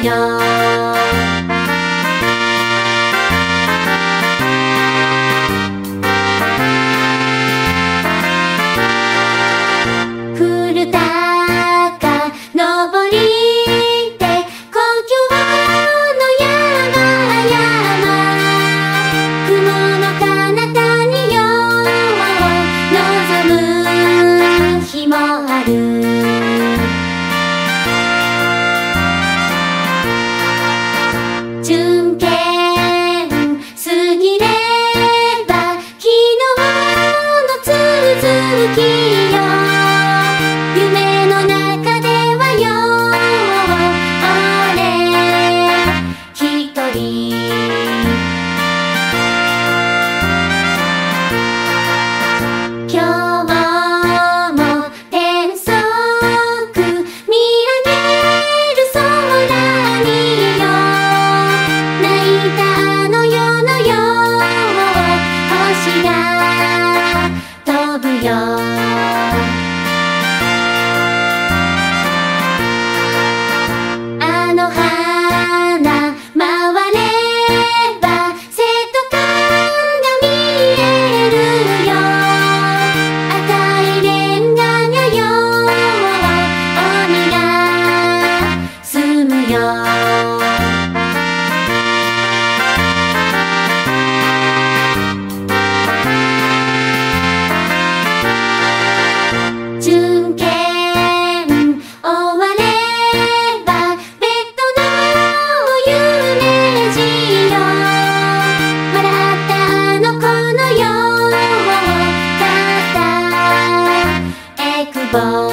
よ。古高登りて故郷の山々、雲の彼方に夜を望む日もある。巡検過ぎれば昨日の続きよ。夢の中ではよ俺一人。今日も天足見上げる空によ、泣いたあの夜のよ星が飛ぶよ。あの花回れば瀬戸間が見えるよ。赤いレンガがよ鬼が住むよ。巡検終わればベッドの夢路よ。笑ったあの子のよ肩エクボ。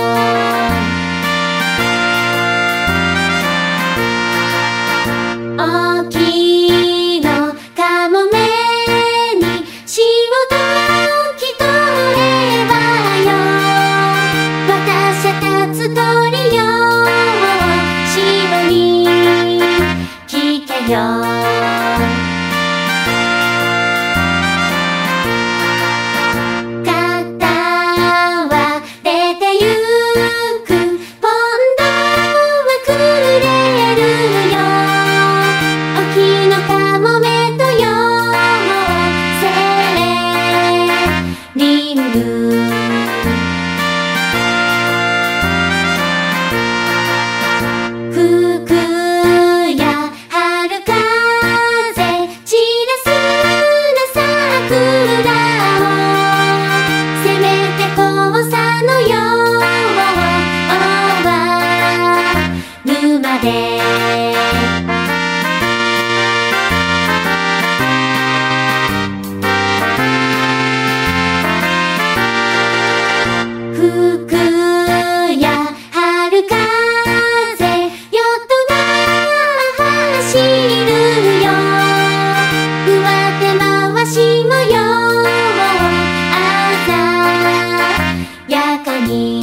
沖のカモメに潮時取ればよ。私は立つ鳥よ潮に聞けよ。カッターは出てゆく、ポンドはくれるよ。沖のカモメとよセレリング。吹くや春風散らすな桜を、せめて黄砂のよ終わるまで。吹くや春風ヨットが走るよ。上手回しもよ鮮やかに。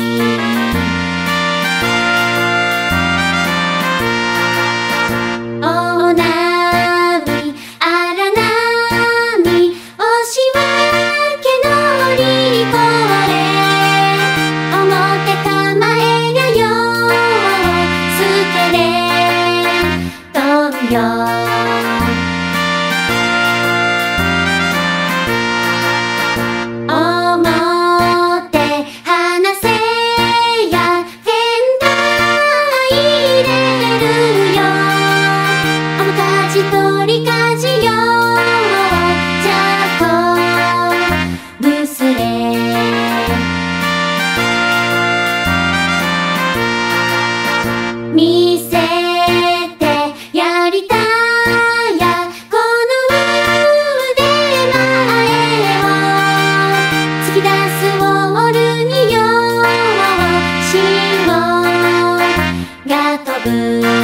大波荒波押し分け乗り越え、表構えやよスケレントンよ。表離せやフェンダー入れるよ。面かじ取りかじよジャコブスレ。見せてやりたやこの腕前を、突き出すウォールによ潮が飛ぶ。